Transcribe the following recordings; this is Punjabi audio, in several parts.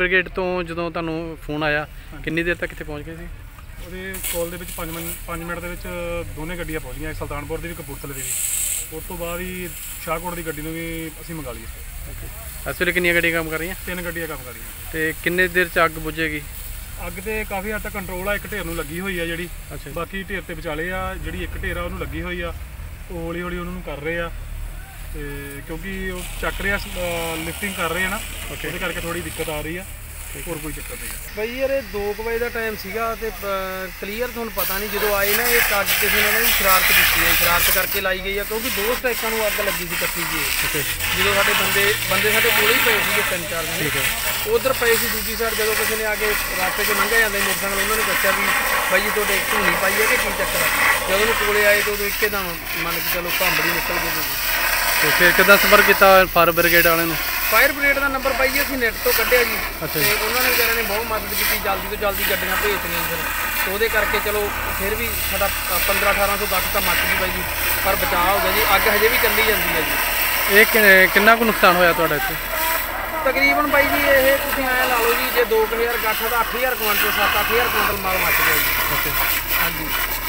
ਬ੍ਰਿਗੇਡ ਤੋਂ ਜਦੋਂ ਤੁਹਾਨੂੰ ਫੋਨ ਆਇਆ ਕਿੰਨੀ ਦੇਰ ਤੱਕ ਇੱਥੇ ਪਹੁੰਚ ਗਏ ਸੀ? ਉਹਦੇ ਕੋਲ ਦੇ ਵਿੱਚ 5 ਮਿੰਟ ਦੇ ਵਿੱਚ ਦੋਨੇ ਗੱਡੀਆਂ ਪਹੁੰਚ ਗਈਆਂ, ਸੁਲਤਾਨਪੁਰ ਦੀ ਵੀ ਕਪੂਰਥਲੇ ਦੀ ਵੀ। ਉਸ ਤੋਂ ਬਾਅਦ ਹੀ ਸ਼ਾਹਕੋਟ ਦੀ ਗੱਡੀ ਨੂੰ ਵੀ ਅਸੀਂ ਮੰਗਾ ਲਈ। ਇਸ ਵੇਲੇ ਕਿੰਨੀਆਂ ਗੱਡੀਆਂ ਕੰਮ ਕਰ ਰਹੀਆਂ? 3 ਗੱਡੀਆਂ ਕੰਮ ਕਰ ਰਹੀਆਂ। ਤੇ ਕਿੰਨੇ ਦੇਰ ਚ ਅੱਗ ਬੁਝੇਗੀ? ਅੱਗ ਤੇ ਕਾਫੀ ਹੱਦ ਤੱਕ ਕੰਟਰੋਲ ਆ। ਇੱਕ ਢੇਰ ਨੂੰ ਲੱਗੀ ਹੋਈ ਆ ਜਿਹੜੀ, ਬਾਕੀ ਢੇਰ ਤੇ ਵਿਚਾਲੇ ਆ। ਜਿਹੜੀ ਇੱਕ ਢੇਰ ਆ ਉਹਨੂੰ ਲੱਗੀ ਹੋਈ ਆ, ਉਹ ਹੌਲੀ ਹੌਲੀ ਉਹਨਾਂ ਨੂੰ ਕਰ ਰਹੇ ਆ। ਤੇ ਕਿਉਂਕਿ ਉਹ ਚੱਕ ਰਿਹਾ ਲਿਫਟਿੰਗ ਕਰ ਰਹੇ ਆ ਨਾ, ਉਹਦੇ ਕਰਕੇ ਥੋੜੀ ਦਿੱਕਤ ਆ ਰਹੀ ਆ। ਹੋਰ ਕੋਈ ਚੱਕਰ ਨਹੀਂ ਬਾਈ ਯਾਰ ਇਹ 2 ਵਜੇ ਦਾ ਟਾਈਮ ਸੀਗਾ ਤੇ ਕਲੀਅਰ ਤੁਹਾਨੂੰ ਪਤਾ ਨਹੀਂ ਜਦੋਂ ਆਏ ਨਾ ਇਹ ਅੱਗ ਕਿਸੇ ਨੇ ਨਾ ਸ਼ਰਾਰਤ ਕੀਤੀ ਹੈ, ਸ਼ਰਾਰਤ ਕਰਕੇ ਲਾਈ ਗਈ ਆ ਕਿਉਂਕਿ 2 ਸਟੈਕਾਂ ਨੂੰ ਅੱਗ ਲੱਗੀ ਸੀ ਇਕੱਠੀ ਜੀ। ਜਦੋਂ ਸਾਡੇ ਬੰਦੇ ਸਾਡੇ ਕੋਲੇ ਹੀ ਪਏ ਸੀਗੇ 3-4 ਜਣੇ ਉਧਰ ਪਏ ਸੀ। ਦੂਜੀ ਸਾਈਡ ਜਦੋਂ ਕਿਸੇ ਨੇ ਆ ਕੇ ਰਾਸਤੇ 'ਚ ਲੰਘਿਆ ਜਾਂਦੇ ਮੋਟਰਸਾਈਕਲ ਉਹਨਾਂ ਨੇ ਦੱਸਿਆ ਵੀ ਬਾਈ ਜੀ ਤੁਹਾਡੇ ਧੂਣੀ ਪਾਈ ਹੈ ਕਿ ਕੀ ਚੱਕਰ ਆ। ਜਦੋਂ ਉਹ ਕੋਲੇ ਆਏ ਤਾਂ ਉਦੋਂ ਇੱਕਦਮ ਮੰਨ ਕੇ ਚਲੋ ਭਾਂਬੜੀ ਨਿਕਲ ਗਈ। ਤੇ ਫਿਰ ਕਿੱਦਾਂ ਸੰਪਰਕ ਕੀਤਾ ਫਾਇਰ ਬ੍ਰਿਗੇਡ ਵਾਲਿਆਂ ਨੂੰ? ਫਾਇਰ ਬ੍ਰਿਗੇਡ ਦਾ ਨੰਬਰ ਪਾਈ ਅਸੀਂ ਨੈੱਟ ਤੋਂ ਕੱਢਿਆ ਜੀ। ਤੇ ਉਹਨਾਂ ਨੇ ਵਿਚਾਰਿਆਂ ਨੇ ਬਹੁਤ ਮਦਦ ਕੀਤੀ, ਜਲਦੀ ਤੋਂ ਜਲਦੀ ਗੱਡੀਆਂ ਭੇਜਤੀਆਂ ਜੀ। ਫਿਰ ਉਹਦੇ ਕਰਕੇ ਚਲੋ ਫਿਰ ਵੀ ਸਾਡਾ 1500-1800 ਗੱਟ ਤਾਂ ਮੱਚ ਗਈ ਬਾਈ ਜੀ, ਪਰ ਬਚਾਅ ਹੋ ਗਿਆ ਜੀ। ਅੱਗ ਹਜੇ ਵੀ ਚੱਲੀ ਜਾਂਦੀ ਹੈ ਜੀ। ਇਹ ਕਿੰਨਾ ਕੁ ਨੁਕਸਾਨ ਹੋਇਆ ਤੁਹਾਡਾ ਇੱਥੇ? ਤਕਰੀਬਨ ਬਾਈ ਜੀ ਇਹ ਤੁਸੀਂ ਐਂ ਲਾ ਲਓ ਜੀ, ਜੇ 2000 ਗੱਠ ਦਾ 8000 ਕੁਇੰਟਲ 7-8000 ਕੁਇੰਟਲ ਮਾਲ ਮੱਚ ਗਿਆ ਜੀ। ਹਾਂਜੀ।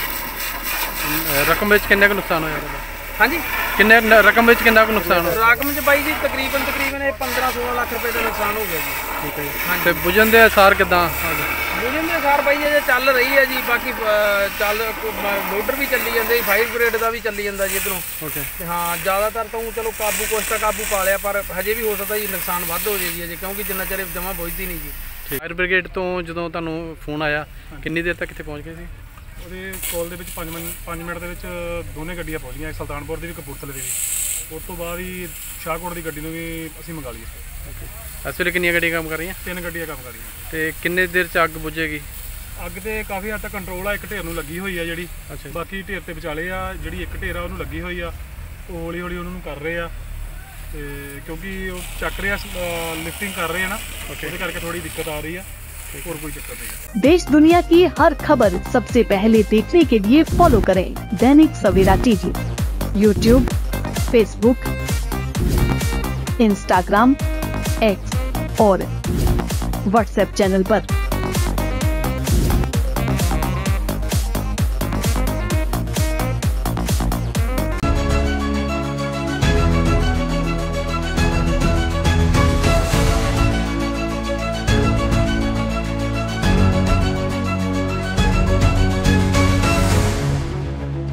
ਰਕਮ ਵਿੱਚ ਕਿੰਨਾ ਕੁ ਨੁਕਸਾਨ ਹੋਇਆ ਤੁਹਾਡਾ? ਹਾਂਜੀ, ਕਿੰਨੇ ਰਕਮ ਵਿੱਚ ਕਿੰਨਾ ਕੁ ਨੁਕਸਾਨ ਹੋਇਆ? ਰਕਮ 'ਚ ਬਾਈ ਜੀ ਤਕਰੀਬਨ ਇਹ 15-16 ਲੱਖ ਰੁਪਏ ਦਾ ਨੁਕਸਾਨ ਹੋ ਗਿਆ ਜੀ। ਠੀਕ ਹੈ ਜੀ। ਤੇ ਬੁਝਣ ਦੇ ਅਸਾਰ ਕਿੱਦਾਂ? ਬੁਝਣ ਦੇ ਅਸਾਰ ਬਾਈ ਇਹ ਚੱਲ ਰਹੀ ਹੈ ਜੀ। ਬਾਕੀ ਲੋਡਰ ਵੀ ਚੱਲੀ ਜਾਂਦੇ, ਫਾਇਰ ਬ੍ਰਿਗੇਡ ਦਾ ਵੀ ਚੱਲੀ ਜਾਂਦਾ ਜੀ ਇੱਧਰੋਂ। ਓਕੇ। ਹਾਂ, ਜ਼ਿਆਦਾਤਰ ਤਾਂ ਚਲੋ ਕੁਛ ਤਾਂ ਕਾਬੂ ਪਾ ਲਿਆ, ਪਰ ਹਜੇ ਵੀ ਹੋ ਸਕਦਾ ਜੀ ਨੁਕਸਾਨ ਵੱਧ ਹੋ ਜਾਏ ਜੀ ਅਜੇ, ਕਿਉਂਕਿ ਜਿੰਨਾ ਚਿਰ ਜਮਾਂ ਬੁਝਦੀ ਨਹੀਂ ਜੀ। ਫਾਇਰ ਬ੍ਰਿਗੇਡ ਤੋਂ ਜਦੋਂ ਤੁਹਾਨੂੰ ਫੋਨ ਆਇਆ ਕਿੰਨੀ ਦੇਰ ਤੱਕ ਇੱਥੇ ਪਹੁੰਚ ਗਏ ਸੀ? ਉਹਦੇ ਕੋਲ ਦੇ ਵਿੱਚ 5 ਮਿੰਟ ਦੇ ਵਿੱਚ ਦੋਨੇ ਗੱਡੀਆਂ ਪਹੁੰਚ ਗਈਆਂ, ਸੁਲਤਾਨਪੁਰ ਦੀ ਵੀ ਕਪੂਰਥਲੇ ਦੀ ਵੀ। ਉਸ ਤੋਂ ਬਾਅਦ ਹੀ ਸ਼ਾਹਕੋਟ ਦੀ ਗੱਡੀ ਨੂੰ ਵੀ ਅਸੀਂ ਮੰਗਾ ਲਈ। ਇਸ ਵੇਲੇ ਕਿੰਨੀਆਂ ਗੱਡੀਆਂ ਕੰਮ ਕਰ ਰਹੀਆਂ? 3 ਗੱਡੀਆਂ ਕੰਮ ਕਰ ਰਹੀਆਂ। ਤੇ ਕਿੰਨੇ ਦੇਰ ਚ ਅੱਗ ਬੁਝੇਗੀ? ਅੱਗ ਤੇ ਕਾਫੀ ਹੱਦ ਤੱਕ ਕੰਟਰੋਲ ਆ। ਇੱਕ ਢੇਰ ਨੂੰ ਲੱਗੀ ਹੋਈ ਆ ਜਿਹੜੀ, ਬਾਕੀ ਢੇਰ ਤੇ ਵਿਚਾਲੇ ਆ। ਜਿਹੜੀ ਇੱਕ ਢੇਰ ਆ ਉਹਨੂੰ ਲੱਗੀ ਹੋਈ ਆ, ਉਹ ਹੌਲੀ ਹੌਲੀ ਉਹਨਾਂ ਨੂੰ ਕਰ ਰਹੇ ਆ। ਤੇ ਕਿਉਂਕਿ ਉਹ ਚੱਕ ਰਿਹਾ ਲਿਫਟਿੰਗ ਕਰ ਰਹੇ ਆ ਨਾ, ਉਹਦੇ ਕਰਕੇ ਥੋੜੀ ਦਿੱਕਤ ਆ ਰਹੀ ਆ। और कोई चक्कर नहीं। देश दुनिया की हर खबर सबसे पहले देखने के लिए फॉलो करें Dainik Savera TV, YouTube, Facebook, Instagram, X और व्हाट्सएप चैनल पर।